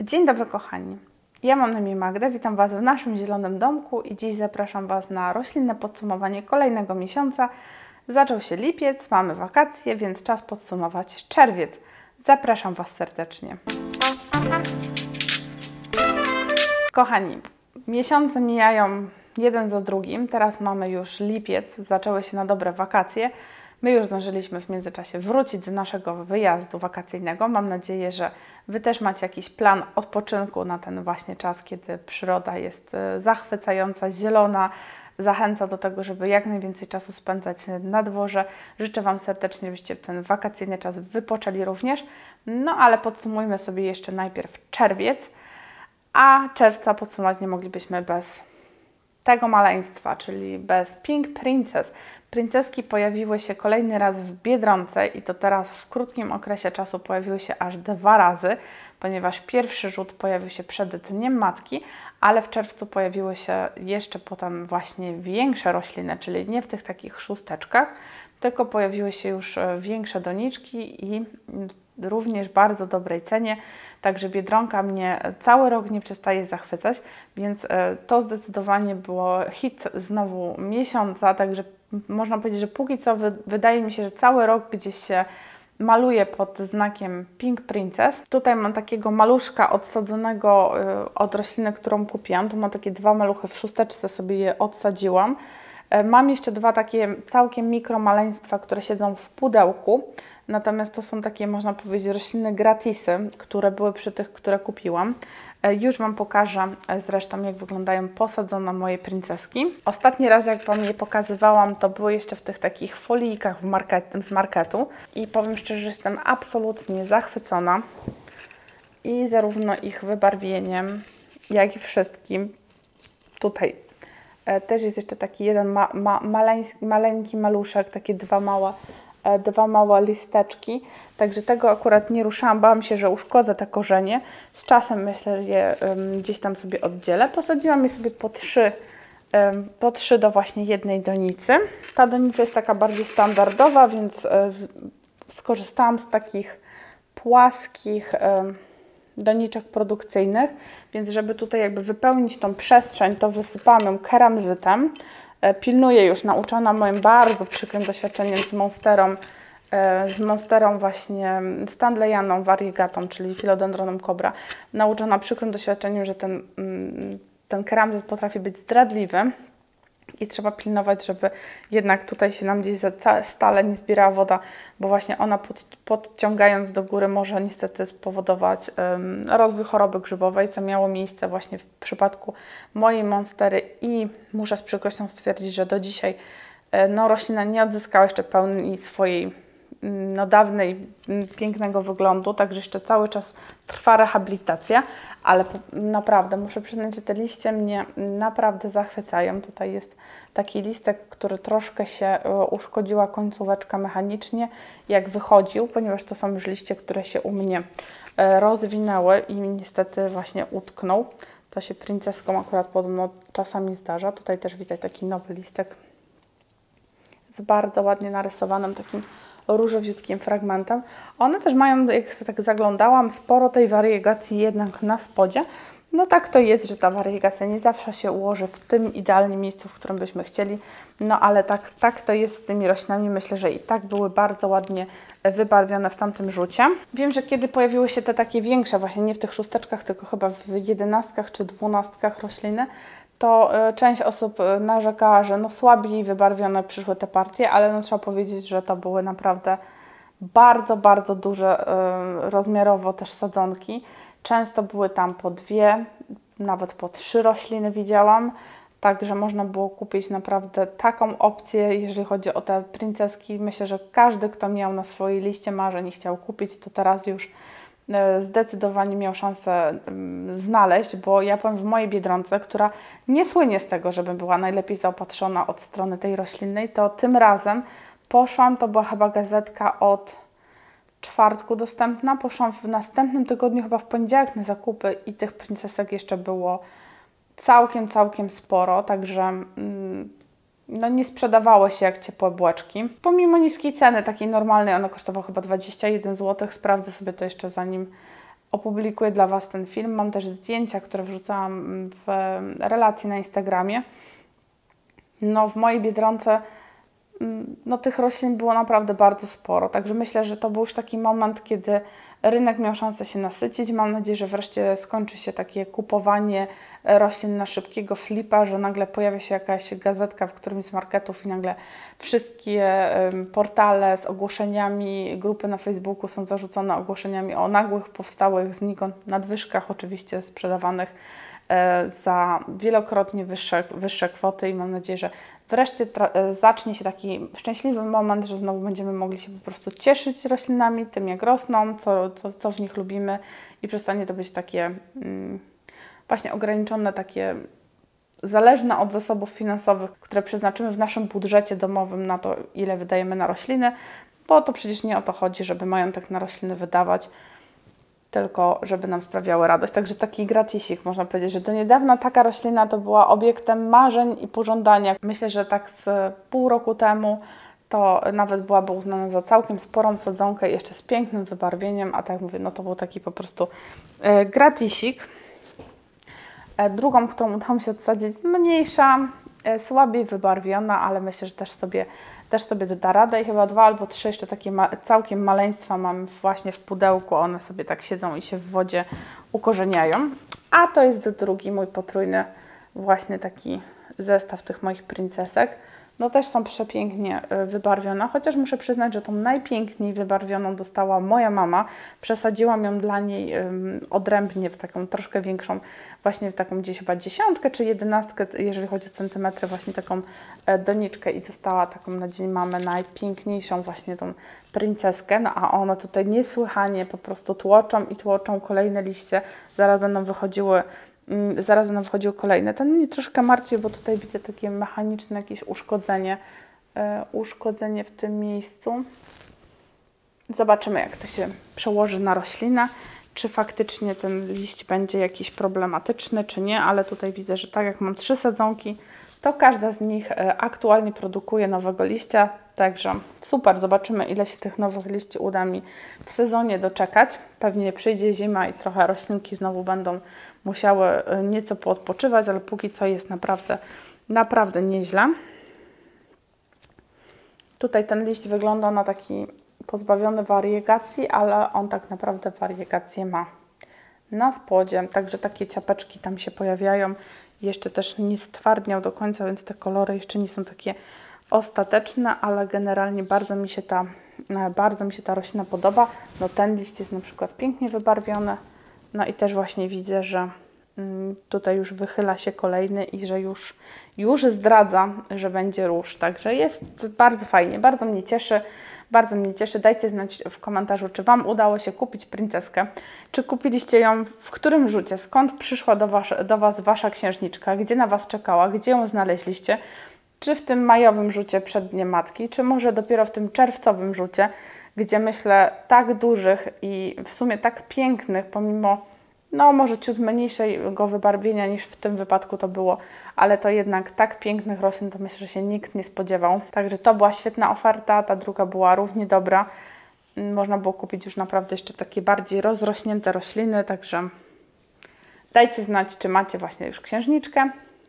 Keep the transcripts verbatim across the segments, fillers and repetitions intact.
Dzień dobry kochani, ja mam na imię Magda, witam Was w naszym zielonym domku i dziś zapraszam Was na roślinne podsumowanie kolejnego miesiąca. Zaczął się lipiec, mamy wakacje, więc czas podsumować czerwiec. Zapraszam Was serdecznie. Kochani, miesiące mijają jeden za drugim, teraz mamy już lipiec, zaczęły się na dobre wakacje. My już zdążyliśmy w międzyczasie wrócić z naszego wyjazdu wakacyjnego. Mam nadzieję, że Wy też macie jakiś plan odpoczynku na ten właśnie czas, kiedy przyroda jest zachwycająca, zielona. Zachęca do tego, żeby jak najwięcej czasu spędzać na dworze. Życzę Wam serdecznie, byście ten wakacyjny czas wypoczęli również. No ale podsumujmy sobie jeszcze najpierw czerwiec, a czerwca podsumować nie moglibyśmy bez tego maleństwa, czyli bez Pink Princess. Princeski pojawiły się kolejny raz w Biedronce i to teraz w krótkim okresie czasu pojawiły się aż dwa razy, ponieważ pierwszy rzut pojawił się przed Dniem Matki, ale w czerwcu pojawiły się jeszcze potem właśnie większe rośliny, czyli nie w tych takich szósteczkach, tylko pojawiły się już większe doniczki i również bardzo dobrej cenie. Także Biedronka mnie cały rok nie przestaje zachwycać, więc to zdecydowanie było hit znowu miesiąca, także można powiedzieć, że póki co wydaje mi się, że cały rok gdzieś się maluje pod znakiem Pink Princess. Tutaj mam takiego maluszka odsadzonego od rośliny, którą kupiłam. Tu mam takie dwa maluchy, w szósteczce sobie je odsadziłam. Mam jeszcze dwa takie całkiem mikro maleństwa, które siedzą w pudełku. Natomiast to są takie, można powiedzieć, rośliny gratisy, które były przy tych, które kupiłam. Już Wam pokażę zresztą, jak wyglądają posadzone moje princeski. Ostatni raz, jak Wam je pokazywałam, to były jeszcze w tych takich folijkach w market, z marketu. I powiem szczerze, że jestem absolutnie zachwycona. I zarówno ich wybarwieniem, jak i wszystkim. Tutaj też jest jeszcze taki jeden ma, ma, maleński, maleńki maluszek, takie dwa małe dwa małe listeczki, także tego akurat nie ruszałam, bałam się, że uszkodzę te korzenie. Z czasem myślę, że je um, gdzieś tam sobie oddzielę. Posadziłam je sobie po trzy, um, po trzy do właśnie jednej donicy. Ta donica jest taka bardziej standardowa, więc um, skorzystałam z takich płaskich um, doniczek produkcyjnych, więc żeby tutaj jakby wypełnić tą przestrzeń, to wysypałam ją keramzytem. Pilnuję już, nauczona moim bardzo przykrym doświadczeniem z monsterą, z monsterą właśnie stanleyaną, variegatą, czyli philodendronem cobra. Nauczona przykrym doświadczeniem, że ten, ten keramzyt potrafi być zdradliwy i trzeba pilnować, żeby jednak tutaj się nam gdzieś stale nie zbierała woda, bo właśnie ona pod, podciągając do góry może niestety spowodować um, rozwój choroby grzybowej, co miało miejsce właśnie w przypadku mojej monstery i muszę z przykrością stwierdzić, że do dzisiaj no, roślina nie odzyskała jeszcze pełni swojej no, dawnej pięknego wyglądu, także jeszcze cały czas trwa rehabilitacja, ale naprawdę muszę przyznać, że te liście mnie naprawdę zachwycają. Tutaj jest taki listek, który troszkę się uszkodziła końcóweczka mechanicznie, jak wychodził, ponieważ to są już liście, które się u mnie rozwinęły i niestety właśnie utknął. To się princeskom akurat podobno czasami zdarza. Tutaj też widać taki nowy listek z bardzo ładnie narysowanym takim różowiutkim fragmentem. One też mają, jak tak zaglądałam, sporo tej wariegacji jednak na spodzie. No tak to jest, że ta wariegacja nie zawsze się ułoży w tym idealnym miejscu, w którym byśmy chcieli. No ale tak, tak to jest z tymi roślinami. Myślę, że i tak były bardzo ładnie wybarwione w tamtym rzucie. Wiem, że kiedy pojawiły się te takie większe, właśnie nie w tych szósteczkach, tylko chyba w jedenastkach czy dwunastkach rośliny, to część osób narzekała, że no słabiej wybarwione przyszły te partie, ale no trzeba powiedzieć, że to były naprawdę bardzo, bardzo duże y, rozmiarowo też sadzonki. Często były tam po dwie, nawet po trzy rośliny widziałam, także można było kupić naprawdę taką opcję, jeżeli chodzi o te princeski. Myślę, że każdy, kto miał na swojej liście marzeń i chciał kupić, to teraz już zdecydowanie miał szansę znaleźć, bo ja powiem, w mojej Biedronce, która nie słynie z tego, żeby była najlepiej zaopatrzona od strony tej roślinnej, to tym razem poszłam, to była chyba gazetka od czwartku dostępna, poszłam w następnym tygodniu, chyba w poniedziałek na zakupy i tych princesek jeszcze było całkiem, całkiem sporo, także no nie sprzedawały się jak ciepłe bułeczki. Pomimo niskiej ceny, takiej normalnej, ona kosztowała chyba dwadzieścia jeden złotych. Sprawdzę sobie to jeszcze zanim opublikuję dla Was ten film. Mam też zdjęcia, które wrzucałam w relacji na Instagramie. No w mojej Biedronce no, tych roślin było naprawdę bardzo sporo, także myślę, że to był już taki moment, kiedy rynek miał szansę się nasycić. Mam nadzieję, że wreszcie skończy się takie kupowanie roślin na szybkiego flipa, że nagle pojawia się jakaś gazetka w którymś z marketów i nagle wszystkie portale z ogłoszeniami, grupy na Facebooku są zarzucone ogłoszeniami o nagłych, powstałych znikąd nadwyżkach, oczywiście sprzedawanych za wielokrotnie wyższe, wyższe kwoty i mam nadzieję, że wreszcie zacznie się taki szczęśliwy moment, że znowu będziemy mogli się po prostu cieszyć roślinami, tym jak rosną, co, co, co w nich lubimy i przestanie to być takie mm, właśnie ograniczone, takie zależne od zasobów finansowych, które przeznaczymy w naszym budżecie domowym na to, ile wydajemy na rośliny, bo to przecież nie o to chodzi, żeby majątek na rośliny wydawać, tylko żeby nam sprawiały radość. Także taki gratisik, można powiedzieć, że do niedawna taka roślina to była obiektem marzeń i pożądania. Myślę, że tak z pół roku temu to nawet byłaby uznana za całkiem sporą sadzonkę, jeszcze z pięknym wybarwieniem, a tak mówię, no to był taki po prostu e, gratisik. E, drugą, którą udało mi się odsadzić, mniejsza, e, słabiej wybarwiona, ale myślę, że też sobie też sobie da radę i chyba dwa albo trzy jeszcze takie ma całkiem maleństwa mam właśnie w pudełku, one sobie tak siedzą i się w wodzie ukorzeniają. A to jest drugi mój potrójny właśnie taki zestaw tych moich princesek. No też są przepięknie wybarwione, chociaż muszę przyznać, że tą najpiękniej wybarwioną dostała moja mama. Przesadziłam ją dla niej um, odrębnie w taką troszkę większą, właśnie w taką gdzieś chyba dziesiątkę czy jedenastkę, jeżeli chodzi o centymetry, właśnie taką e, doniczkę i dostała taką na dzień mamy najpiękniejszą właśnie tą princeskę. No a one tutaj niesłychanie po prostu tłoczą i tłoczą kolejne liście, zaraz będą wychodziły Zaraz nam wchodziły kolejne. Ten mnie troszkę martwi, bo tutaj widzę takie mechaniczne jakieś uszkodzenie, e, uszkodzenie w tym miejscu. Zobaczymy, jak to się przełoży na roślinę, czy faktycznie ten liść będzie jakiś problematyczny, czy nie, ale tutaj widzę, że tak jak mam trzy sadzonki, to każda z nich aktualnie produkuje nowego liścia, także super, zobaczymy, ile się tych nowych liści uda mi w sezonie doczekać. Pewnie przyjdzie zima i trochę roślinki znowu będą musiały nieco poodpoczywać, ale póki co jest naprawdę, naprawdę nieźle. Tutaj ten liść wygląda na taki pozbawiony wariegacji, ale on tak naprawdę wariegację ma na spodzie, także takie ciapeczki tam się pojawiają. Jeszcze też nie stwardniał do końca, więc te kolory jeszcze nie są takie ostateczne, ale generalnie bardzo mi się ta, bardzo mi się ta roślina podoba. No ten liść jest na przykład pięknie wybarwiony, no i też właśnie widzę, że tutaj już wychyla się kolejny i że już, już zdradza, że będzie róż. Także jest bardzo fajnie, bardzo mnie cieszy, bardzo mnie cieszy. Dajcie znać w komentarzu, czy Wam udało się kupić princeskę, czy kupiliście ją w którym rzucie, skąd przyszła do, was, do Was Wasza księżniczka, gdzie na Was czekała, gdzie ją znaleźliście, czy w tym majowym rzucie przed Dniem Matki, czy może dopiero w tym czerwcowym rzucie, gdzie myślę tak dużych i w sumie tak pięknych, pomimo no może ciut mniejszego wybarwienia niż w tym wypadku to było, ale to jednak tak pięknych roślin to myślę, że się nikt nie spodziewał. Także to była świetna oferta, ta druga była równie dobra. Można było kupić już naprawdę jeszcze takie bardziej rozrośnięte rośliny, także dajcie znać, czy macie właśnie już księżniczkę.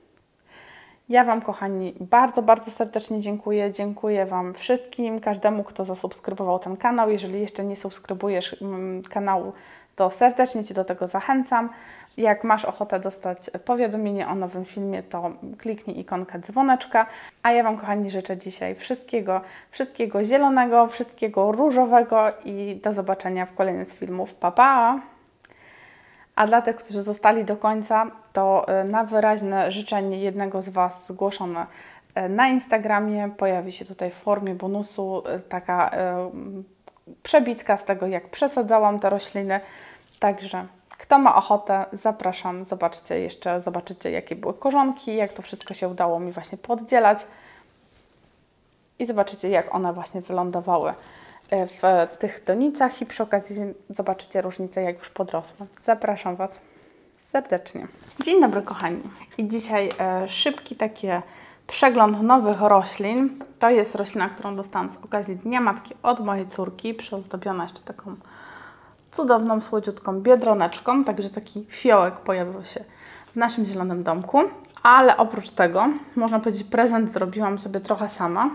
Ja Wam, kochani, bardzo, bardzo serdecznie dziękuję. Dziękuję Wam wszystkim, każdemu, kto zasubskrybował ten kanał. Jeżeli jeszcze nie subskrybujesz kanału, to serdecznie Cię do tego zachęcam. Jak masz ochotę dostać powiadomienie o nowym filmie, to kliknij ikonkę dzwoneczka. A ja Wam, kochani, życzę dzisiaj wszystkiego, wszystkiego zielonego, wszystkiego różowego i do zobaczenia w kolejnym z filmów. Pa, pa! A dla tych, którzy zostali do końca, to na wyraźne życzenie jednego z Was zgłoszone na Instagramie pojawi się tutaj w formie bonusu taka przebitka z tego, jak przesadzałam te rośliny. Także kto ma ochotę, zapraszam. Zobaczcie jeszcze, zobaczycie, jakie były korzonki, jak to wszystko się udało mi właśnie poddzielać. I zobaczycie, jak one właśnie wylądowały w tych donicach i przy okazji zobaczycie różnicę, jak już podrosły. Zapraszam Was serdecznie. Dzień dobry, kochani. I dzisiaj e, szybki takie przegląd nowych roślin. To jest roślina, którą dostałam z okazji Dnia Matki od mojej córki, przyozdobiona jeszcze taką cudowną, słodziutką biedroneczką, także taki fiołek pojawił się w naszym zielonym domku. Ale oprócz tego, można powiedzieć, prezent zrobiłam sobie trochę sama,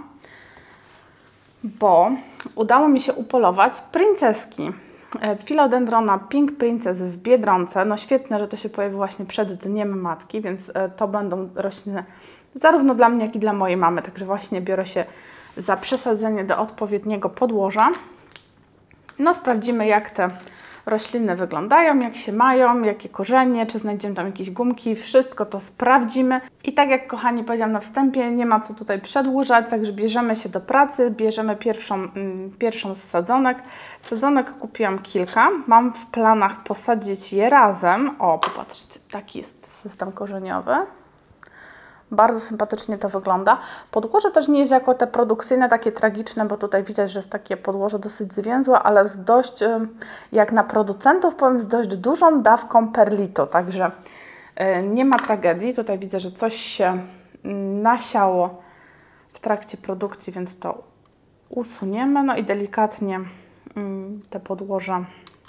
bo udało mi się upolować princeski. Philodendrona Pink Princess w Biedronce. No świetne, że to się pojawi właśnie przed Dniem Matki, więc to będą rośliny zarówno dla mnie, jak i dla mojej mamy. Także właśnie biorę się za przesadzenie do odpowiedniego podłoża. No sprawdzimy, jak te rośliny wyglądają, jak się mają, jakie korzenie, czy znajdziemy tam jakieś gumki. Wszystko to sprawdzimy. I tak jak, kochani, powiedziałam na wstępie, nie ma co tutaj przedłużać, także bierzemy się do pracy, bierzemy pierwszą, mm, pierwszą z sadzonek. Sadzonek kupiłam kilka. Mam w planach posadzić je razem. O, popatrzcie, taki jest system korzeniowy. Bardzo sympatycznie to wygląda. Podłoże też nie jest jako te produkcyjne, takie tragiczne, bo tutaj widać, że jest takie podłoże dosyć zwięzłe, ale z dość, jak na producentów, powiem, z dość dużą dawką perlito, także nie ma tragedii. Tutaj widzę, że coś się nasiało w trakcie produkcji, więc to usuniemy. No i delikatnie te podłoże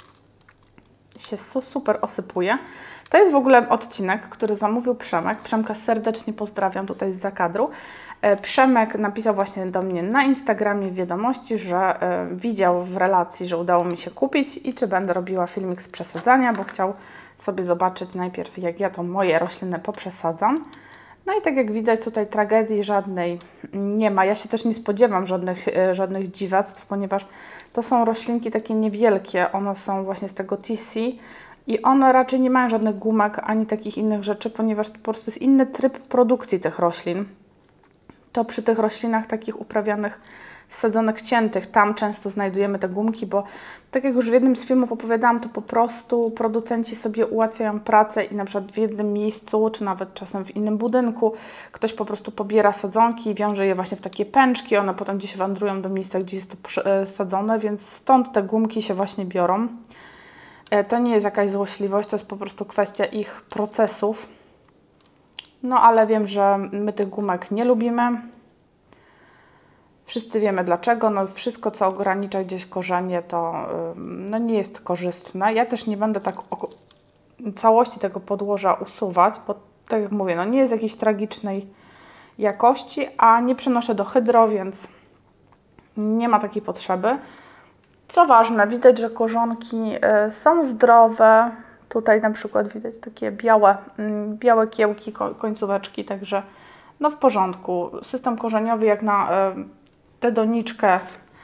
się super osypuje. To jest w ogóle odcinek, który zamówił Przemek. Przemka serdecznie pozdrawiam tutaj zza kadru. Przemek napisał właśnie do mnie na Instagramie w wiadomości, że widział w relacji, że udało mi się kupić i czy będę robiła filmik z przesadzania, bo chciał sobie zobaczyć najpierw, jak ja to moje rośliny poprzesadzam. No i tak jak widać, tutaj tragedii żadnej nie ma. Ja się też nie spodziewam żadnych, żadnych dziwactw, ponieważ to są roślinki takie niewielkie. One są właśnie z tego T C i one raczej nie mają żadnych gumek ani takich innych rzeczy, ponieważ to po prostu jest inny tryb produkcji tych roślin. To przy tych roślinach takich uprawianych z sadzonek ciętych, tam często znajdujemy te gumki, bo tak jak już w jednym z filmów opowiadałam, to po prostu producenci sobie ułatwiają pracę i na przykład w jednym miejscu, czy nawet czasem w innym budynku, ktoś po prostu pobiera sadzonki i wiąże je właśnie w takie pęczki, one potem gdzieś wędrują do miejsca, gdzie jest to sadzone, więc stąd te gumki się właśnie biorą. To nie jest jakaś złośliwość, to jest po prostu kwestia ich procesów. No ale wiem, że my tych gumek nie lubimy. Wszyscy wiemy dlaczego. No, wszystko, co ogranicza gdzieś korzenie, to no, nie jest korzystne. Ja też nie będę tak całości tego podłoża usuwać, bo tak jak mówię, no, nie jest jakiejś tragicznej jakości, a nie przenoszę do hydro, więc nie ma takiej potrzeby. Co ważne, widać, że korzonki y, są zdrowe. Tutaj na przykład widać takie białe, y, białe kiełki, końcóweczki, także no w porządku. System korzeniowy jak na y, tę doniczkę,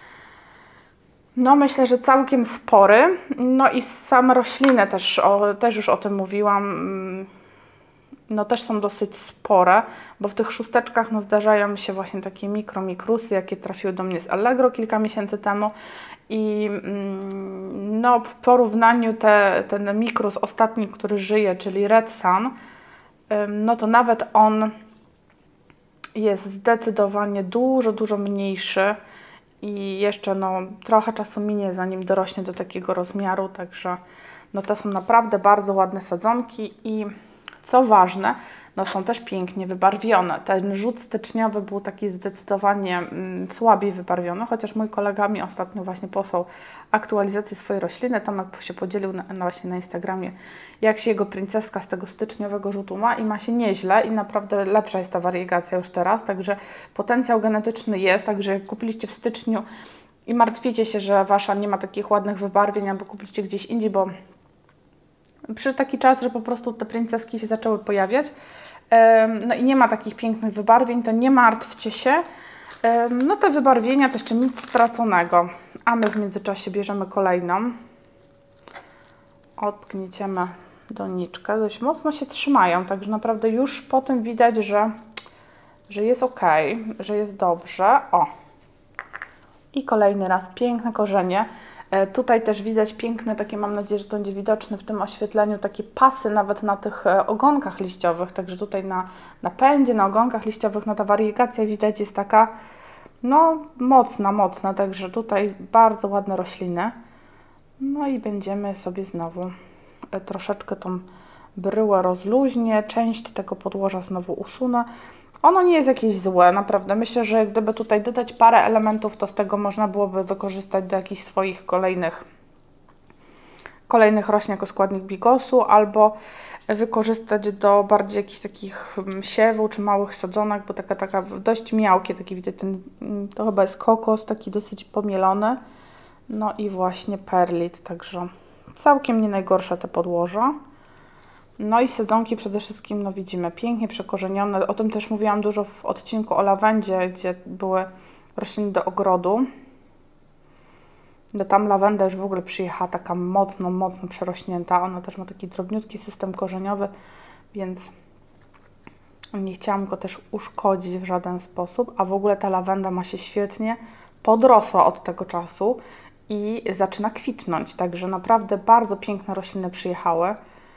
no myślę, że całkiem spory. No i same rośliny też, o, też już o tym mówiłam, no też są dosyć spore, bo w tych szósteczkach no zdarzają mi się właśnie takie mikro, mikrusy, jakie trafiły do mnie z Allegro kilka miesięcy temu i no w porównaniu te, ten mikrus ostatni, który żyje, czyli Red Sun, no to nawet on jest zdecydowanie dużo, dużo mniejszy i jeszcze no, trochę czasu minie, zanim dorośnie do takiego rozmiaru, także no, to są naprawdę bardzo ładne sadzonki i co ważne, no, są też pięknie wybarwione. Ten rzut styczniowy był taki zdecydowanie mm, słabiej wybarwiony, chociaż mój kolega mi ostatnio właśnie posłał aktualizację swojej rośliny. Tomek się podzielił na, na, właśnie na Instagramie, jak się jego princeska z tego styczniowego rzutu ma i ma się nieźle i naprawdę lepsza jest ta wariegacja już teraz, także potencjał genetyczny jest, także jak kupiliście w styczniu i martwicie się, że wasza nie ma takich ładnych wybarwień, albo kupiliście gdzieś indziej, bo przyszedł taki czas, że po prostu te princeski się zaczęły pojawiać, no i nie ma takich pięknych wybarwień, to nie martwcie się. No te wybarwienia to jeszcze nic straconego, a my w międzyczasie bierzemy kolejną. Odgnieciemy doniczkę, dość mocno się trzymają, także naprawdę już po tym widać, że, że jest ok, że jest dobrze. O! I kolejny raz piękne korzenie. Tutaj też widać piękne, takie mam nadzieję, że to będzie widoczne w tym oświetleniu, takie pasy nawet na tych ogonkach liściowych, także tutaj na, na pędzie, na ogonkach liściowych, no ta wariegacja widać jest taka, no mocna, mocna, także tutaj bardzo ładne rośliny. No i będziemy sobie znowu troszeczkę tą bryłę rozluźnię, część tego podłoża znowu usunę. Ono nie jest jakieś złe, naprawdę. Myślę, że gdyby tutaj dodać parę elementów, to z tego można byłoby wykorzystać do jakichś swoich kolejnych kolejnych roślin jako składnik bigosu, albo wykorzystać do bardziej jakichś takich siewów czy małych sadzonek, bo taka, taka dość miałkie, taki widzę, ten, to chyba jest kokos, taki dosyć pomielony. No i właśnie perlit, także całkiem nie najgorsze te podłoża. No i sadzonki przede wszystkim, no widzimy, pięknie przekorzenione. O tym też mówiłam dużo w odcinku o lawendzie, gdzie były rośliny do ogrodu. No tam lawenda już w ogóle przyjechała taka mocno, mocno przerośnięta. Ona też ma taki drobniutki system korzeniowy, więc nie chciałam go też uszkodzić w żaden sposób. A w ogóle ta lawenda ma się świetnie, podrosła od tego czasu i zaczyna kwitnąć. Także naprawdę bardzo piękne rośliny przyjechały.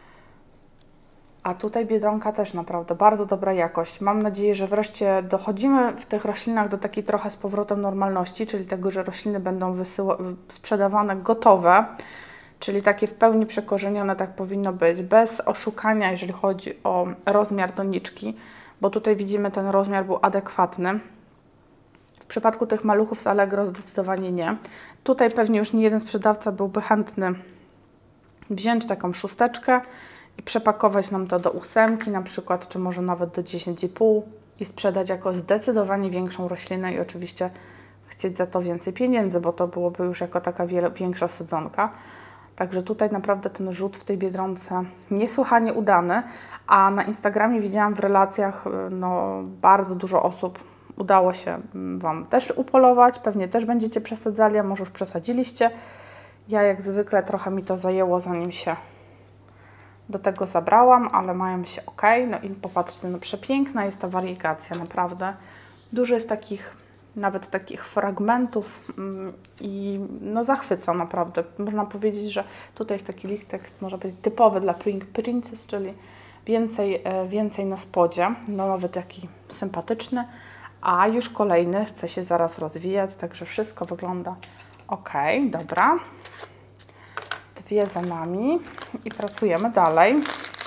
A tutaj Biedronka też naprawdę bardzo dobra jakość. Mam nadzieję, że wreszcie dochodzimy w tych roślinach do takiej trochę z powrotem normalności, czyli tego, że rośliny będą sprzedawane gotowe, czyli takie w pełni przekorzenione, tak powinno być, bez oszukania, jeżeli chodzi o rozmiar doniczki, bo tutaj widzimy, ten rozmiar był adekwatny. W przypadku tych maluchów z Allegro zdecydowanie nie. Tutaj pewnie już nie jeden sprzedawca byłby chętny wziąć taką szósteczkę i przepakować nam to do ósemki na przykład, czy może nawet do dziesięć i pół i sprzedać jako zdecydowanie większą roślinę i oczywiście chcieć za to więcej pieniędzy, bo to byłoby już jako taka wiele, większa sadzonka. Także tutaj naprawdę ten rzut w tej Biedronce niesłychanie udany, a na Instagramie widziałam w relacjach, no bardzo dużo osób udało się Wam też upolować, pewnie też będziecie przesadzali, a może już przesadziliście. Ja jak zwykle trochę mi to zajęło, zanim się do tego zabrałam, ale mają się ok. No i popatrzcie, no przepiękna jest ta wariegacja, naprawdę. Dużo jest takich, nawet takich fragmentów mm, i no zachwyca naprawdę. Można powiedzieć, że tutaj jest taki listek, może być typowy dla Pink Princess, czyli więcej, więcej na spodzie. No nawet taki sympatyczny, a już kolejny chce się zaraz rozwijać, także wszystko wygląda ok. Dobra. Dwie za nami i pracujemy dalej.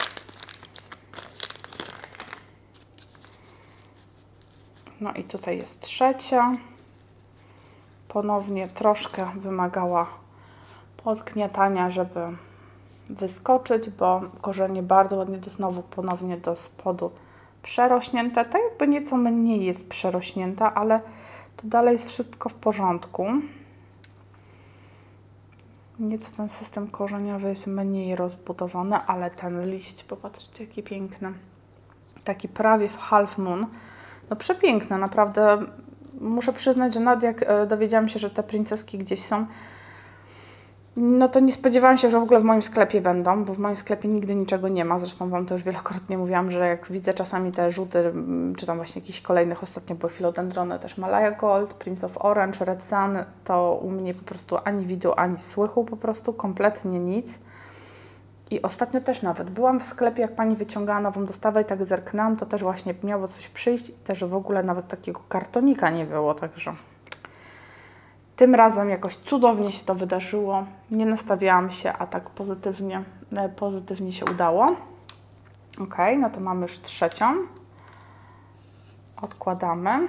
No i tutaj jest trzecia. Ponownie troszkę wymagała podgniatania, żeby wyskoczyć, bo korzenie bardzo ładnie do znowu ponownie do spodu przerośnięte. Tak jakby nieco mniej jest przerośnięta, ale to dalej jest wszystko w porządku. Nieco ten system korzeniowy jest mniej rozbudowany, ale ten liść, popatrzcie jaki piękny. Taki prawie w half moon. No przepiękne, naprawdę. Muszę przyznać, że nawet jak dowiedziałam się, że te princeski gdzieś są, no to nie spodziewałam się, że w ogóle w moim sklepie będą, bo w moim sklepie nigdy niczego nie ma. Zresztą Wam to już wielokrotnie mówiłam, że jak widzę czasami te rzuty, czy tam właśnie jakichś kolejnych, ostatnio były filodendrony, też Malaya Gold, Prince of Orange, Red Sun, to u mnie po prostu ani widu, ani słychu, po prostu kompletnie nic. I ostatnio też nawet byłam w sklepie, jak Pani wyciągała nową dostawę i tak zerknęłam, to też właśnie miało coś przyjść i też w ogóle nawet takiego kartonika nie było, także tym razem jakoś cudownie się to wydarzyło. Nie nastawiałam się, a tak pozytywnie, pozytywnie się udało. Ok, no to mamy już trzecią. Odkładamy.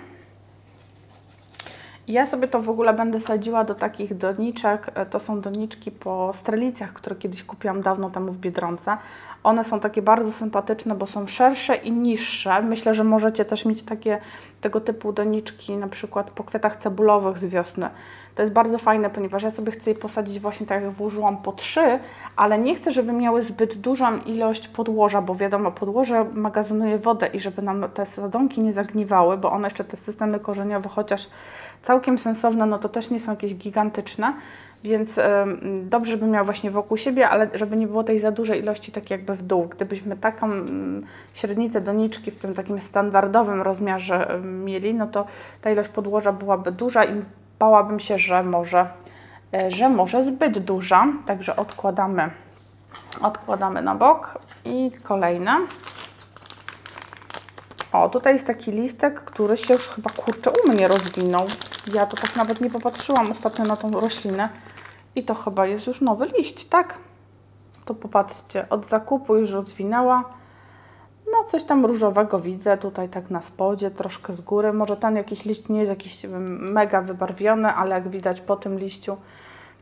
I ja sobie to w ogóle będę sadziła do takich doniczek. To są doniczki po strelicach, które kiedyś kupiłam dawno temu w Biedronce. One są takie bardzo sympatyczne, bo są szersze i niższe. Myślę, że możecie też mieć takie tego typu doniczki, na przykład po kwiatach cebulowych z wiosny. To jest bardzo fajne, ponieważ ja sobie chcę je posadzić właśnie tak jak włożyłam po trzy, ale nie chcę, żeby miały zbyt dużą ilość podłoża, bo wiadomo, podłoże magazynuje wodę i żeby nam te sadzonki nie zagniwały, bo one jeszcze te systemy korzeniowe, chociaż całkiem sensowne, no to też nie są jakieś gigantyczne, więc y, dobrze, żeby miał właśnie wokół siebie, ale żeby nie było tej za dużej ilości tak jakby w dół. Gdybyśmy taką y, średnicę doniczki w tym takim standardowym rozmiarze y, mieli, no to ta ilość podłoża byłaby duża i bałabym się, że może, y, że może zbyt duża. Także odkładamy, odkładamy na bok i kolejne. O, tutaj jest taki listek, który się już chyba, kurczę, u mnie rozwinął. Ja to tak nawet nie popatrzyłam ostatnio na tą roślinę. I to chyba jest już nowy liść, tak? To popatrzcie, od zakupu już rozwinęła. No, coś tam różowego widzę tutaj tak na spodzie, troszkę z góry. Może ten jakiś liść nie jest jakiś mega wybarwiony, ale jak widać po tym liściu,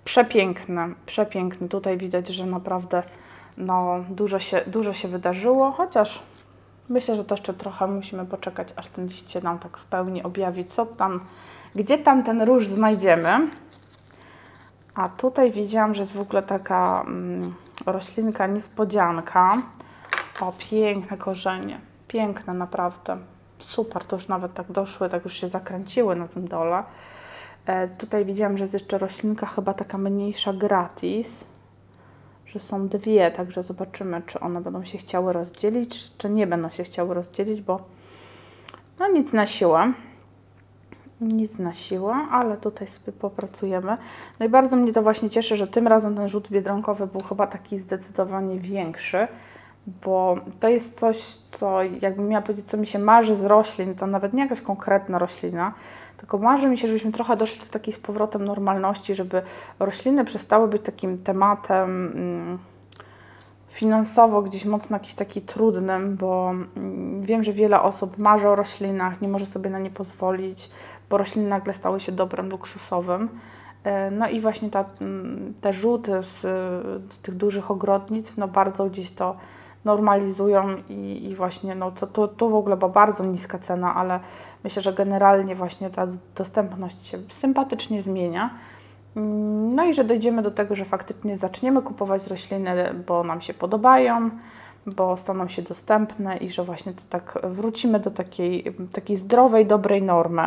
Przepiękne, przepiękne. Tutaj widać, że naprawdę no, dużo się, dużo się wydarzyło, chociaż myślę, że to jeszcze trochę musimy poczekać, aż ten liść się nam tak w pełni objawi, co tam, gdzie tam ten róż znajdziemy. A tutaj widziałam, że jest w ogóle taka mm, roślinka niespodzianka. O, piękne korzenie, piękne naprawdę, super, to już nawet tak doszły, tak już się zakręciły na tym dole. E, tutaj widziałam, że jest jeszcze roślinka chyba taka mniejsza gratis, że są dwie, także zobaczymy, czy one będą się chciały rozdzielić, czy nie będą się chciały rozdzielić, bo no nic na siłę. Nic na siłę, ale tutaj sobie popracujemy. No i bardzo mnie to właśnie cieszy, że tym razem ten rzut biedronkowy był chyba taki zdecydowanie większy, bo to jest coś, co jakbym miała powiedzieć, co mi się marzy z roślin, to nawet nie jakaś konkretna roślina, tylko marzy mi się, żebyśmy trochę doszli do takiej z powrotem normalności, żeby rośliny przestały być takim tematem mm, finansowo gdzieś mocno jakiś taki trudnym, bo mm, wiem, że wiele osób marzy o roślinach, nie może sobie na nie pozwolić, bo rośliny nagle stały się dobrem luksusowym. No i właśnie ta, te rzuty z, z tych dużych ogrodnic no bardzo gdzieś to normalizują i, i właśnie no to, to, to w ogóle była bardzo niska cena, ale myślę, że generalnie właśnie ta dostępność się sympatycznie zmienia. No i że dojdziemy do tego, że faktycznie zaczniemy kupować rośliny, bo nam się podobają, bo staną się dostępne i że właśnie to tak wrócimy do takiej, takiej zdrowej, dobrej normy.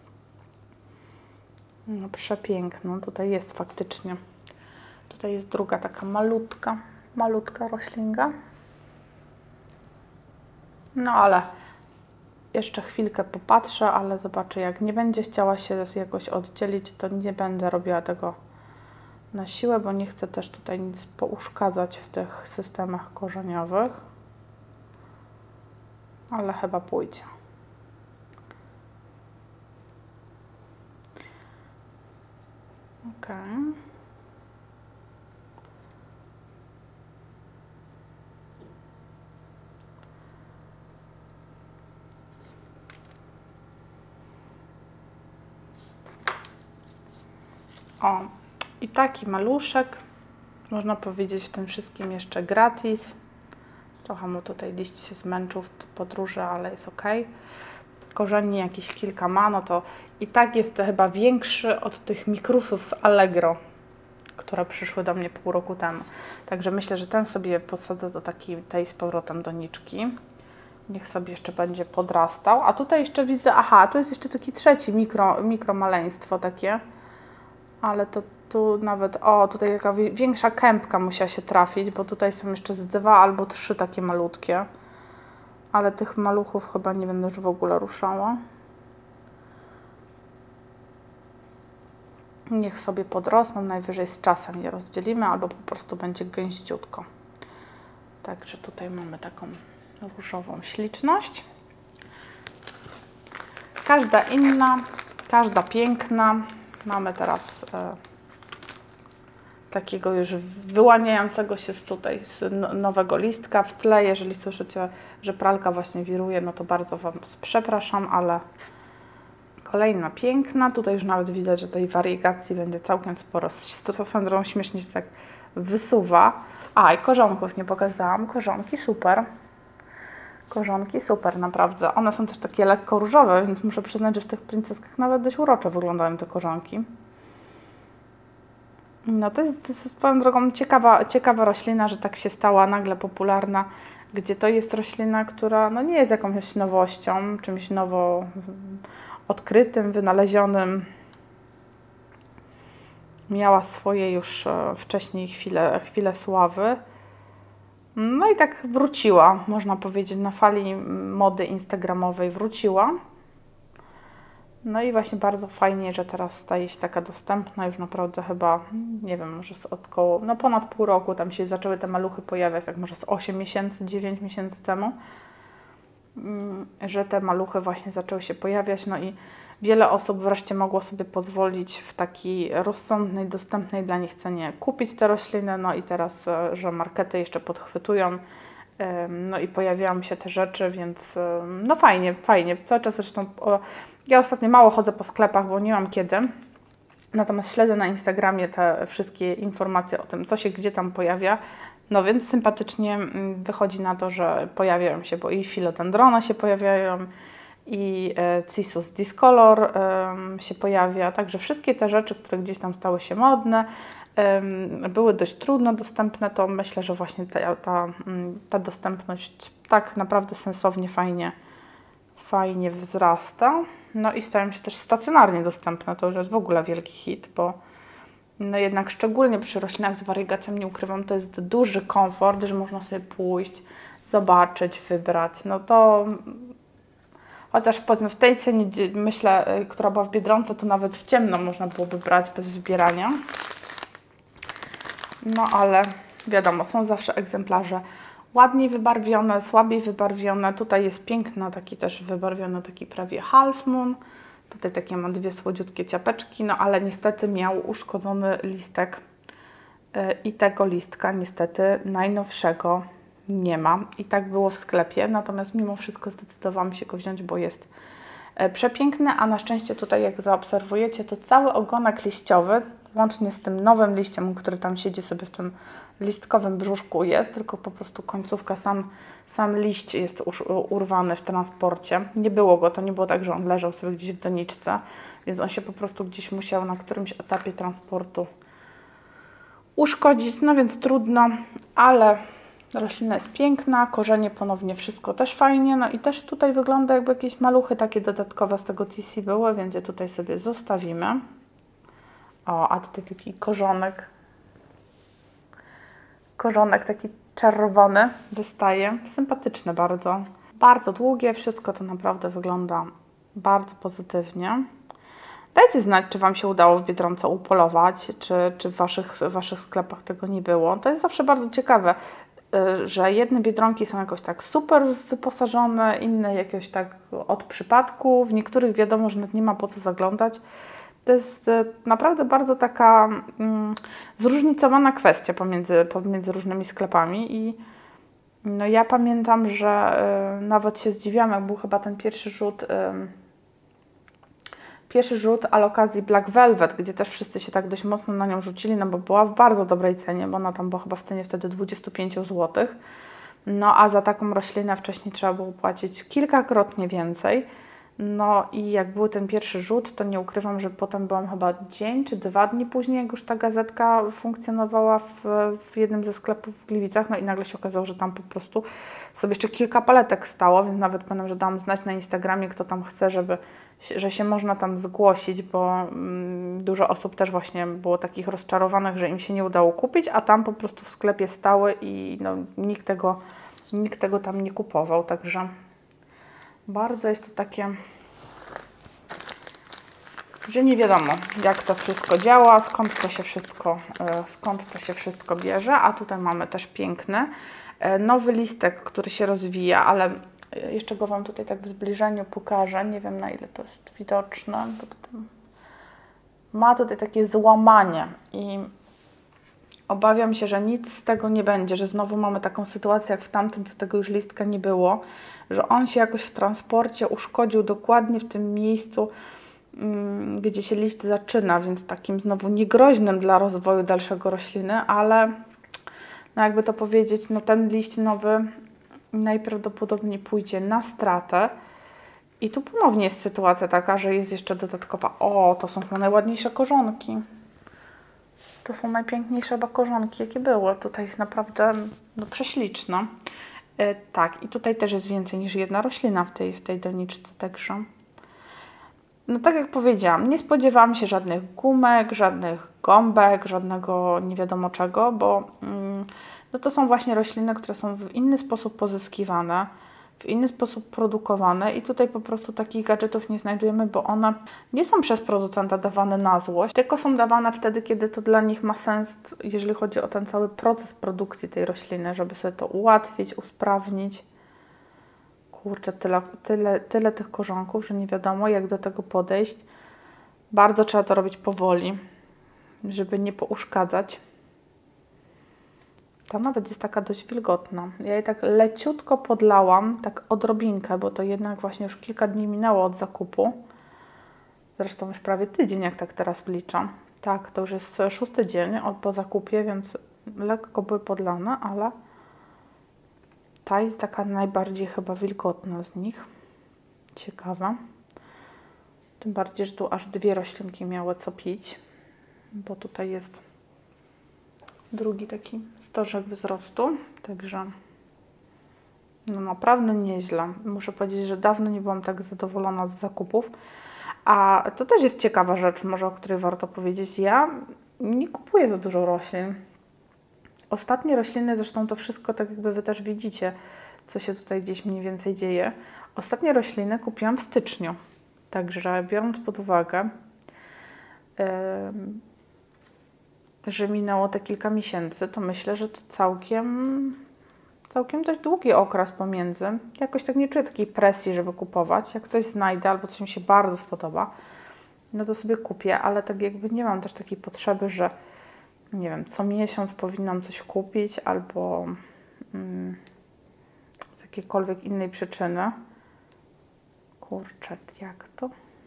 No przepiękno, tutaj jest faktycznie. Tutaj jest druga taka malutka, malutka roślinka. No ale jeszcze chwilkę popatrzę, ale zobaczę, jak nie będzie chciała się jakoś oddzielić, to nie będę robiła tego na siłę, bo nie chcę też tutaj nic pouszkadzać w tych systemach korzeniowych. Ale chyba pójdzie. Ok. O, i taki maluszek, można powiedzieć w tym wszystkim jeszcze gratis. Trochę mu tutaj liść się zmęczył w podróży, ale jest ok. Korzeni jakieś kilka ma, no to i tak jest chyba większy od tych mikrusów z Allegro, które przyszły do mnie pół roku temu. Także myślę, że ten sobie posadzę do takiej tej z powrotem doniczki. Niech sobie jeszcze będzie podrastał. A tutaj jeszcze widzę, aha, tu jest jeszcze taki trzeci mikro, mikromaleństwo takie. Ale to tu nawet, o, tutaj jaka większa kępka musiała się trafić, bo tutaj są jeszcze z dwa albo trzy takie malutkie. Ale tych maluchów chyba nie będę już w ogóle ruszała. Niech sobie podrosną, najwyżej z czasem je rozdzielimy, albo po prostu będzie gęściutko. Także tutaj mamy taką różową śliczność. Każda inna, każda piękna. Mamy teraz e, takiego już wyłaniającego się z tutaj z nowego listka w tle. Jeżeli słyszycie, że pralka właśnie wiruje, no to bardzo Wam przepraszam, ale kolejna piękna. Tutaj już nawet widać, że tej wariegacji będzie całkiem sporo. Swoją drogą śmiesznie się tak wysuwa. A, i korzonków nie pokazałam. Korzonki super. Korzonki super, naprawdę. One są też takie lekko różowe, więc muszę przyznać, że w tych princeskach nawet dość urocze wyglądają te korzonki. No to jest, to jest swoją drogą ciekawa, ciekawa roślina, że tak się stała nagle popularna, gdzie to jest roślina, która no nie jest jakąś nowością, czymś nowo odkrytym, wynalezionym. Miała swoje już wcześniej chwile, chwile sławy. No i tak wróciła, można powiedzieć, na fali mody instagramowej wróciła. No i właśnie bardzo fajnie, że teraz staje się taka dostępna, już naprawdę chyba, nie wiem, może z około, no ponad pół roku tam się zaczęły te maluchy pojawiać, tak może z osiem miesięcy, dziewięć miesięcy temu, że te maluchy właśnie zaczęły się pojawiać, no i wiele osób wreszcie mogło sobie pozwolić w takiej rozsądnej, dostępnej dla nich cenie kupić te rośliny, no i teraz, że markety jeszcze podchwytują, no i pojawiają się te rzeczy, więc no fajnie, fajnie. Cały czas zresztą, ja ostatnio mało chodzę po sklepach, bo nie mam kiedy, Natomiast śledzę na Instagramie te wszystkie informacje o tym, co się gdzie tam pojawia. No więc sympatycznie wychodzi na to, że pojawiają się, bo i Philodendrona się pojawiają, i e, Cissus discolor e, się pojawia. Także wszystkie te rzeczy, które gdzieś tam stały się modne, e, były dość trudno dostępne, to myślę, że właśnie ta, ta, ta dostępność tak naprawdę sensownie, fajnie, fajnie wzrasta. No i stają się też stacjonarnie dostępne. To już jest w ogóle wielki hit, bo no jednak szczególnie przy roślinach z wariegacją, nie ukrywam, to jest duży komfort, że można sobie pójść, zobaczyć, wybrać. No to chociaż powiedzmy w tej cenie, myślę, która była w Biedronce, to nawet w ciemno można byłoby brać bez wybierania. No ale wiadomo, są zawsze egzemplarze ładniej wybarwione, słabiej wybarwione. Tutaj jest piękna, taki też wybarwiony, taki prawie half moon. Tutaj takie ma dwie słodziutkie ciapeczki, no ale niestety miał uszkodzony listek i tego listka niestety najnowszego nie ma. I tak było w sklepie, natomiast mimo wszystko zdecydowałam się go wziąć, bo jest przepiękny, a na szczęście tutaj, jak zaobserwujecie, to cały ogonek liściowy, łącznie z tym nowym liściem, który tam siedzi sobie w tym listkowym brzuszku jest, tylko po prostu końcówka, sam, sam liść jest urwany w transporcie. Nie było go, to nie było tak, że on leżał sobie gdzieś w doniczce, więc on się po prostu gdzieś musiał na którymś etapie transportu uszkodzić, no więc trudno, ale roślina jest piękna, korzenie ponownie, wszystko też fajnie, no i też tutaj wygląda, jakby jakieś maluchy takie dodatkowe z tego T C były, więc je tutaj sobie zostawimy. O, a tutaj taki korzonek, korzonek taki czerwony wystaje, sympatyczny bardzo, bardzo długie, wszystko to naprawdę wygląda bardzo pozytywnie. Dajcie znać, czy Wam się udało w Biedronce upolować, czy, czy w waszych, w waszych sklepach tego nie było. To jest zawsze bardzo ciekawe, że jedne Biedronki są jakoś tak super wyposażone, inne jakoś tak od przypadku. W niektórych wiadomo, że nawet nie ma po co zaglądać. To jest naprawdę bardzo taka mm, zróżnicowana kwestia pomiędzy, pomiędzy różnymi sklepami i no ja pamiętam, że y, nawet się zdziwiłam, jak był chyba ten pierwszy rzut y, pierwszy rzut alokazji Black Velvet, gdzie też wszyscy się tak dość mocno na nią rzucili, no bo była w bardzo dobrej cenie, bo ona tam była chyba w cenie wtedy dwadzieścia pięć złotych. No a za taką roślinę wcześniej trzeba było płacić kilkakrotnie więcej. No i jak był ten pierwszy rzut, to nie ukrywam, że potem byłam chyba dzień czy dwa dni później, jak już ta gazetka funkcjonowała w, w jednym ze sklepów w Gliwicach, no i nagle się okazało, że tam po prostu sobie jeszcze kilka paletek stało, więc nawet pamiętam, że dałam znać na Instagramie, kto tam chce, żeby, że się można tam zgłosić, bo mm, dużo osób też właśnie było takich rozczarowanych, że im się nie udało kupić, a tam po prostu w sklepie stały i no, nikt tego, nikt tego tam nie kupował, także bardzo jest to takie, że nie wiadomo, jak to wszystko działa, skąd to się wszystko, skąd to się wszystko bierze. A tutaj mamy też piękny nowy listek, który się rozwija, ale jeszcze go Wam tutaj tak w zbliżeniu pokażę. Nie wiem, na ile to jest widoczne, bo tutaj ma tutaj takie złamanie i obawiam się, że nic z tego nie będzie, że znowu mamy taką sytuację jak w tamtym, co tego już listka nie było, że on się jakoś w transporcie uszkodził dokładnie w tym miejscu, mm, gdzie się liść zaczyna, więc takim znowu niegroźnym dla rozwoju dalszego rośliny, ale no jakby to powiedzieć, no ten liść nowy najprawdopodobniej pójdzie na stratę. I tu ponownie jest sytuacja taka, że jest jeszcze dodatkowa, o, to są chyba najładniejsze korzonki. To są najpiękniejsze chyba korzonki, jakie były. Tutaj jest naprawdę no, prześliczna. E, tak, i tutaj też jest więcej niż jedna roślina w tej, w tej doniczce, także no tak jak powiedziałam, nie spodziewałam się żadnych gumek, żadnych gąbek, żadnego nie wiadomo czego, bo mm, no to są właśnie rośliny, które są w inny sposób pozyskiwane, w inny sposób produkowane i tutaj po prostu takich gadżetów nie znajdujemy, bo one nie są przez producenta dawane na złość, tylko są dawane wtedy, kiedy to dla nich ma sens, jeżeli chodzi o ten cały proces produkcji tej rośliny, żeby sobie to ułatwić, usprawnić. Kurczę, tyle, tyle, tyle tych korzonków, że nie wiadomo, jak do tego podejść. Bardzo trzeba to robić powoli, żeby nie pouszkadzać. Ta nawet jest taka dość wilgotna. Ja jej tak leciutko podlałam, tak odrobinkę, bo to jednak właśnie już kilka dni minęło od zakupu. Zresztą już prawie tydzień, jak tak teraz wliczam. Tak, to już jest szósty dzień od po zakupie, więc lekko były podlane, ale ta jest taka najbardziej chyba wilgotna z nich. Ciekawa. Tym bardziej, że tu aż dwie roślinki miały co pić, bo tutaj jest drugi taki stożek wzrostu, także no naprawdę nieźle. Muszę powiedzieć, że dawno nie byłam tak zadowolona z zakupów. A to też jest ciekawa rzecz, może o której warto powiedzieć. Ja nie kupuję za dużo roślin. Ostatnie rośliny, zresztą to wszystko, tak jakby Wy też widzicie, co się tutaj gdzieś mniej więcej dzieje. Ostatnie rośliny kupiłam w styczniu. Także biorąc pod uwagę, yy, że minęło te kilka miesięcy, to myślę, że to całkiem, całkiem dość długi okres pomiędzy. Jakoś tak nie czuję takiej presji, żeby kupować. Jak coś znajdę albo coś mi się bardzo spodoba, no to sobie kupię, ale tak jakby nie mam też takiej potrzeby, że nie wiem, co miesiąc powinnam coś kupić albo mm, z jakiejkolwiek innej przyczyny. Kurczę, jak to?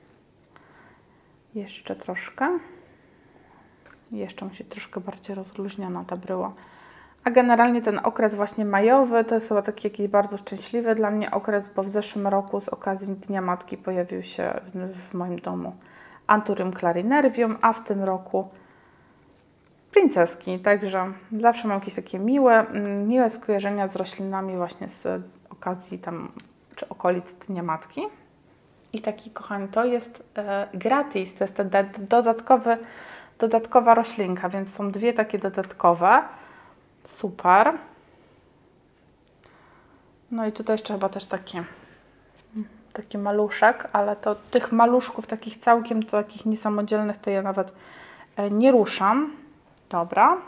Jeszcze troszkę. Jeszcze musi troszkę bardziej rozluźniona ta bryła. A generalnie ten okres właśnie majowy to jest chyba taki jakiś bardzo szczęśliwy dla mnie okres, bo w zeszłym roku z okazji Dnia Matki pojawił się w, w moim domu Anthurium clarinervium, a w tym roku princeski. Także zawsze mam jakieś takie miłe, miłe skojarzenia z roślinami właśnie z okazji tam, czy okolic Dnia Matki. I taki, kochani, to jest e, gratis, to jest ten dodatkowy, dodatkowa roślinka, więc są dwie takie dodatkowe. Super. No i tutaj jeszcze chyba też takie, taki maluszek, ale to tych maluszków takich całkiem, to takich niesamodzielnych, to ja nawet e, nie ruszam. Dobra.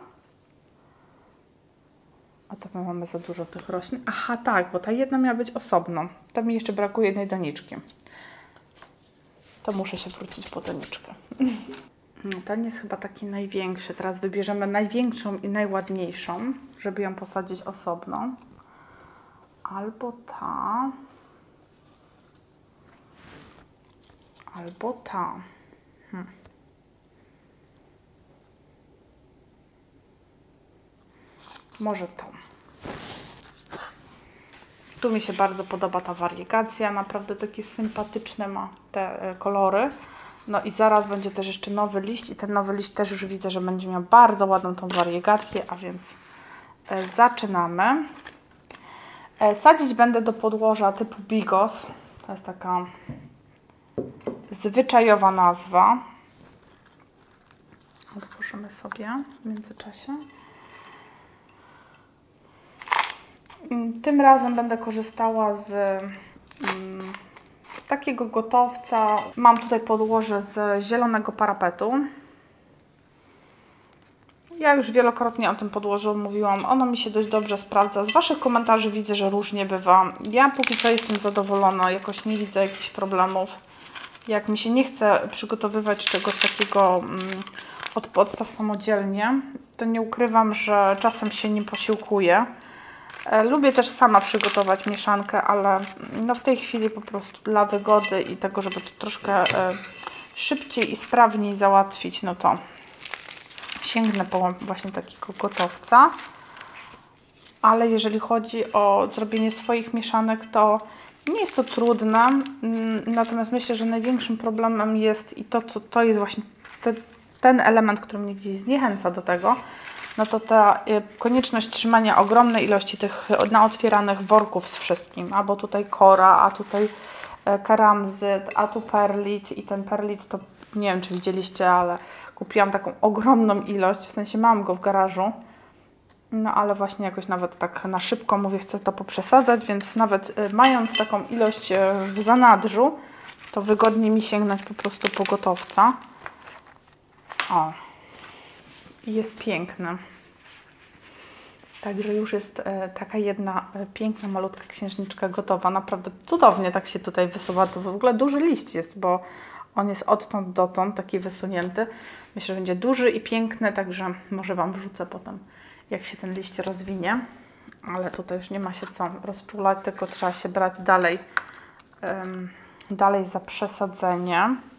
A to my mamy za dużo tych roślin. Aha, tak, bo ta jedna miała być osobno. To mi jeszcze brakuje jednej doniczki. To muszę się wrócić po doniczkę. No, ten jest chyba taki największy. Teraz wybierzemy największą i najładniejszą, żeby ją posadzić osobno. Albo ta. Albo ta. Hmm. Może tą. Tu mi się bardzo podoba ta wariegacja, naprawdę takie sympatyczne ma te kolory. No i zaraz będzie też jeszcze nowy liść i ten nowy liść też już widzę, że będzie miał bardzo ładną tą wariegację, a więc zaczynamy. Sadzić będę do podłoża typu Bigos. To jest taka zwyczajowa nazwa. Otworzymy sobie w międzyczasie. Tym razem będę korzystała z um, takiego gotowca. Mam tutaj podłoże z zielonego parapetu. Ja już wielokrotnie o tym podłożu mówiłam. Ono mi się dość dobrze sprawdza. Z Waszych komentarzy widzę, że różnie bywa. Ja póki co jestem zadowolona. Jakoś nie widzę jakichś problemów. Jak mi się nie chce przygotowywać czegoś takiego um, od podstaw samodzielnie, to nie ukrywam, że czasem się nim posiłkuję. Lubię też sama przygotować mieszankę, ale no w tej chwili po prostu dla wygody i tego, żeby to troszkę szybciej i sprawniej załatwić, no to sięgnę po właśnie takiego gotowca. Ale jeżeli chodzi o zrobienie swoich mieszanek, to nie jest to trudne. Natomiast myślę, że największym problemem jest i to, co to jest właśnie te, ten element, który mnie gdzieś zniechęca do tego, no to ta konieczność trzymania ogromnej ilości tych naotwieranych worków z wszystkim. Albo tutaj kora, a tutaj keramzyt, a tu perlit i ten perlit to nie wiem, czy widzieliście, ale kupiłam taką ogromną ilość, w sensie mam go w garażu. No ale właśnie jakoś nawet tak na szybko mówię, chcę to poprzesadzać, więc nawet mając taką ilość w zanadrzu, to wygodnie mi sięgnąć po prostu po gotowca. O. I jest piękny. Także już jest e, taka jedna e, piękna, malutka księżniczka gotowa. Naprawdę cudownie tak się tutaj wysuwa. To w ogóle duży liść jest, bo on jest odtąd dotąd taki wysunięty. Myślę, że będzie duży i piękny, także może Wam wrzucę potem, jak się ten liść rozwinie. Ale tutaj już nie ma się co rozczulać, tylko trzeba się brać dalej, um, dalej za przesadzenie.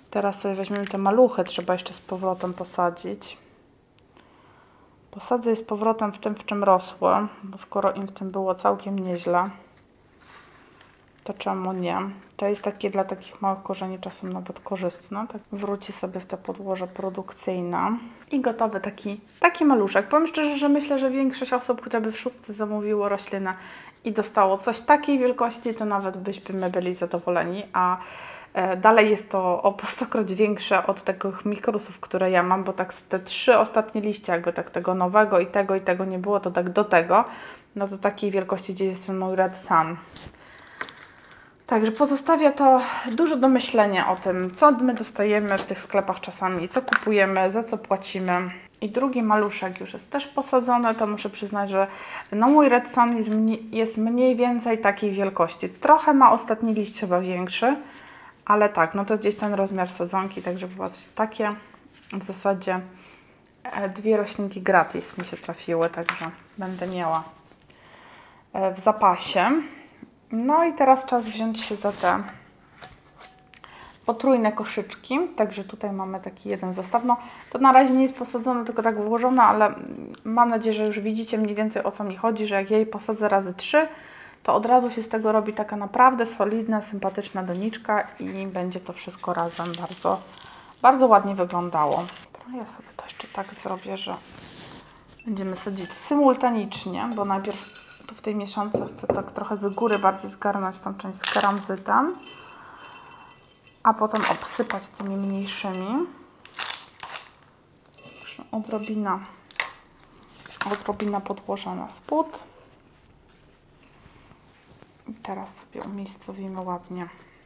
Teraz sobie weźmiemy te maluchy, trzeba jeszcze z powrotem posadzić. Posadzę je z powrotem w tym, w czym rosły, bo skoro im w tym było całkiem nieźle, to czemu nie? To jest takie dla takich małych korzeni czasem nawet korzystne. Tak wróci sobie w te podłoże produkcyjne i gotowy taki, taki maluszek. Powiem szczerze, że myślę, że większość osób, które by w szóstce zamówiło roślinę i dostało coś takiej wielkości, to nawet byśmy byli zadowoleni, a e, dalej jest to o po stokroć większe od tych mikrusów, które ja mam, bo tak te trzy ostatnie liście, jakby tak tego nowego i tego i tego nie było, to tak do tego, no to takiej wielkości gdzieś jest ten mój Red Sun. Także pozostawia to dużo do myślenia o tym, co my dostajemy w tych sklepach czasami, co kupujemy, za co płacimy. I drugi maluszek już jest też posadzony, to muszę przyznać, że no mój Red Sun jest mniej, jest mniej więcej takiej wielkości. Trochę ma ostatni liść chyba większy, ale tak, no to gdzieś ten rozmiar sadzonki, także popatrzcie, takie w zasadzie dwie roślinki gratis mi się trafiły, także będę miała w zapasie. No i teraz czas wziąć się za te potrójne koszyczki, także tutaj mamy taki jeden zestaw. No to na razie nie jest posadzone, tylko tak włożone, ale mam nadzieję, że już widzicie mniej więcej o co mi chodzi, że jak ja jej posadzę razy trzy, to od razu się z tego robi taka naprawdę solidna, sympatyczna doniczka i będzie to wszystko razem bardzo, bardzo ładnie wyglądało. Ja sobie to jeszcze tak zrobię, że będziemy sadzić symultanicznie, bo najpierw tu w tej mieszance chcę tak trochę z góry bardziej zgarnąć tą część z keramzytem, a potem obsypać tymi mniejszymi. Odrobina, odrobina podłoża na spód. I teraz sobie umiejscowimy ładnie,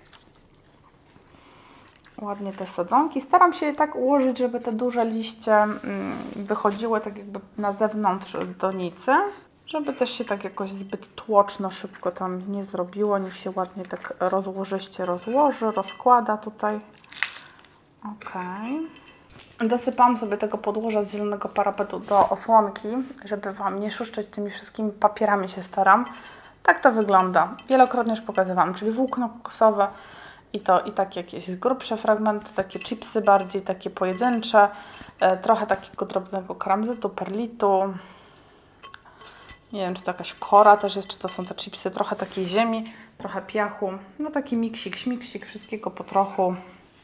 ładnie te sadzonki. Staram się je tak ułożyć, żeby te duże liście wychodziły tak jakby na zewnątrz donicy, żeby też się tak jakoś zbyt tłoczno szybko tam nie zrobiło. Niech się ładnie tak rozłożyście rozłoży, rozkłada tutaj. Ok. Dosypałam sobie tego podłoża z zielonego parapetu do osłonki, żeby Wam nie szuszczeć tymi wszystkimi papierami, się staram. Tak to wygląda. Wielokrotnie już pokazywałam, czyli włókno kokosowe i to i takie jakieś grubsze fragmenty, takie chipsy bardziej, takie pojedyncze, e, trochę takiego drobnego keramzytu, perlitu. Nie wiem, czy to jakaś kora też jest, czy to są te chipsy, trochę takiej ziemi, trochę piachu. No taki miksik, śmiksik, wszystkiego po trochu.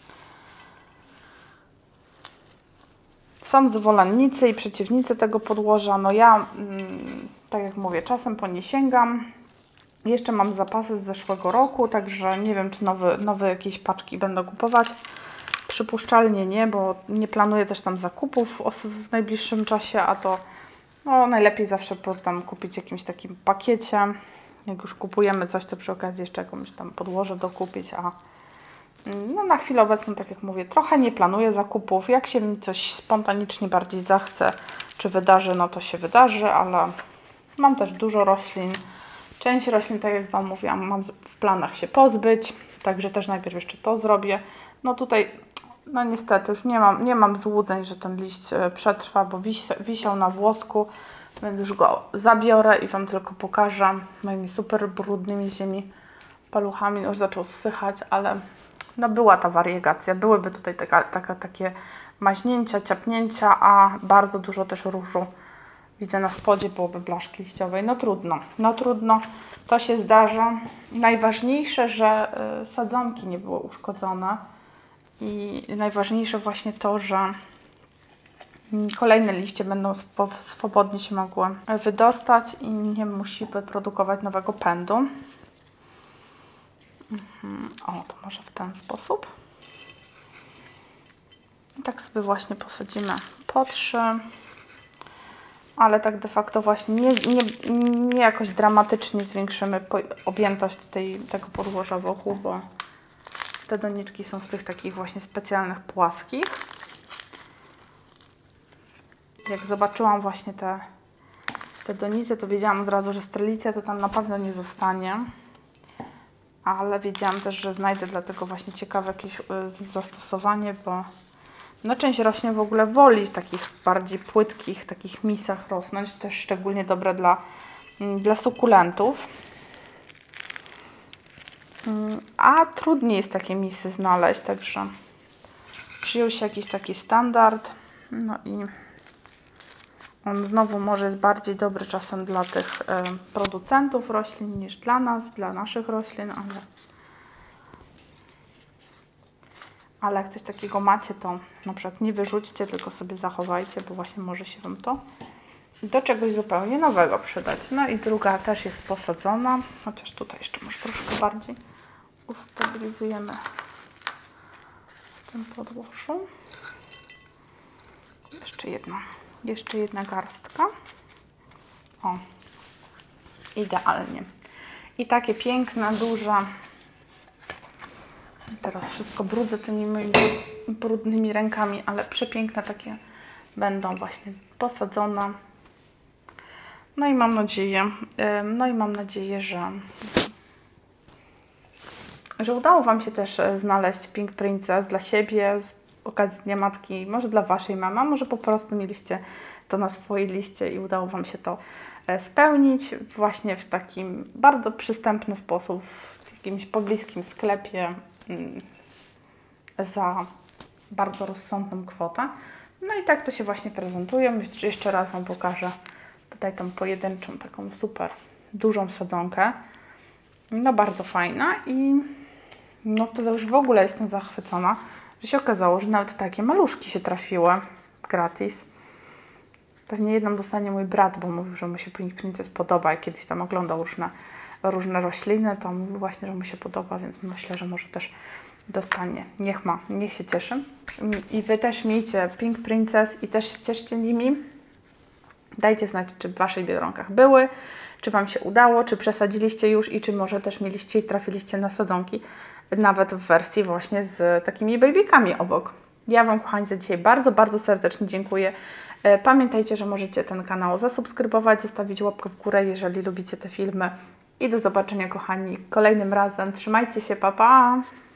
Są zwolennicy i przeciwnicy tego podłoża. No ja, mm, tak jak mówię, czasem po nie sięgam. Jeszcze mam zapasy z zeszłego roku, także nie wiem, czy nowy, nowe jakieś paczki będę kupować. Przypuszczalnie nie, bo nie planuję też tam zakupów w najbliższym czasie, a to no, najlepiej zawsze tam kupić w jakimś takim pakiecie. Jak już kupujemy coś, to przy okazji jeszcze jakąś tam podłożę dokupić, a no, na chwilę obecną, tak jak mówię, trochę nie planuję zakupów. Jak się mi coś spontanicznie bardziej zachce, czy wydarzy, no to się wydarzy, ale mam też dużo roślin. Część roślin, tak jak Wam mówiłam, mam w planach się pozbyć, także też najpierw jeszcze to zrobię. No tutaj, no niestety już nie mam, nie mam złudzeń, że ten liść przetrwa, bo wisi, wisiał na włosku, więc już go zabiorę i Wam tylko pokażę moimi super brudnymi z ziemi paluchami. Już zaczął zsychać, ale no była ta wariegacja, byłyby tutaj taka, taka, takie maźnięcia, ciapnięcia, a bardzo dużo też różu widzę na spodzie, byłoby blaszki liściowej. No trudno, no trudno, to się zdarza. Najważniejsze, że y, sadzonki nie były uszkodzone i najważniejsze właśnie to, że y, kolejne liście będą swobodnie się mogły wydostać i nie musi wyprodukować nowego pędu. Mhm. O, to może w ten sposób. I tak sobie właśnie posadzimy po trzy. Ale tak de facto właśnie nie, nie, nie jakoś dramatycznie zwiększymy objętość tej, tego podłoża wokół, bo te doniczki są z tych takich właśnie specjalnych płaskich. Jak zobaczyłam właśnie te, te donice, to wiedziałam od razu, że strelicja to tam na pewno nie zostanie. Ale wiedziałam też, że znajdę dlatego właśnie ciekawe jakieś zastosowanie, bo no część roślin w ogóle woli w takich bardziej płytkich, takich misach rosnąć. Też szczególnie dobre dla, dla sukulentów. A trudniej jest takie misy znaleźć, także przyjął się jakiś taki standard, no i on znowu może jest bardziej dobry czasem dla tych y, producentów roślin niż dla nas, dla naszych roślin, ale, ale jak coś takiego macie, to na przykład nie wyrzućcie, tylko sobie zachowajcie, bo właśnie może się Wam to do czegoś zupełnie nowego przydać. No i druga też jest posadzona, chociaż tutaj jeszcze może troszkę bardziej ustabilizujemy w tym podłożu. Jeszcze jedna, jeszcze jedna garstka. O, idealnie. I takie piękne, duże. Teraz wszystko brudzę tymi moimi brudnymi rękami, ale przepiękne takie będą właśnie posadzone. No i mam nadzieję, no i mam nadzieję, że, że udało Wam się też znaleźć Pink Princess dla siebie z okazji Dnia Matki, może dla Waszej mamy, a może po prostu mieliście to na swojej liście i udało Wam się to spełnić właśnie w takim bardzo przystępny sposób, w jakimś pobliskim sklepie za bardzo rozsądną kwotę. No i tak to się właśnie prezentuje. Jeszcze raz Wam pokażę tutaj tą pojedynczą, taką super dużą sadzonkę. No bardzo fajna i no to już w ogóle jestem zachwycona, że się okazało, że nawet takie maluszki się trafiły gratis. Pewnie jedną dostanie mój brat, bo mówił, że mu się Pink Princess podoba i kiedyś tam oglądał różne, różne rośliny, to mówił właśnie, że mu się podoba, więc myślę, że może też dostanie. Niech ma, niech się cieszy. I Wy też miejcie Pink Princess i też się cieszcie nimi. Dajcie znać, czy w Waszych biedronkach były, czy Wam się udało, czy przesadziliście już i czy może też mieliście i trafiliście na sadzonki, nawet w wersji właśnie z takimi babykami obok. Ja Wam, kochani, za dzisiaj bardzo, bardzo serdecznie dziękuję. Pamiętajcie, że możecie ten kanał zasubskrybować, zostawić łapkę w górę, jeżeli lubicie te filmy. I do zobaczenia, kochani, kolejnym razem. Trzymajcie się, pa, pa!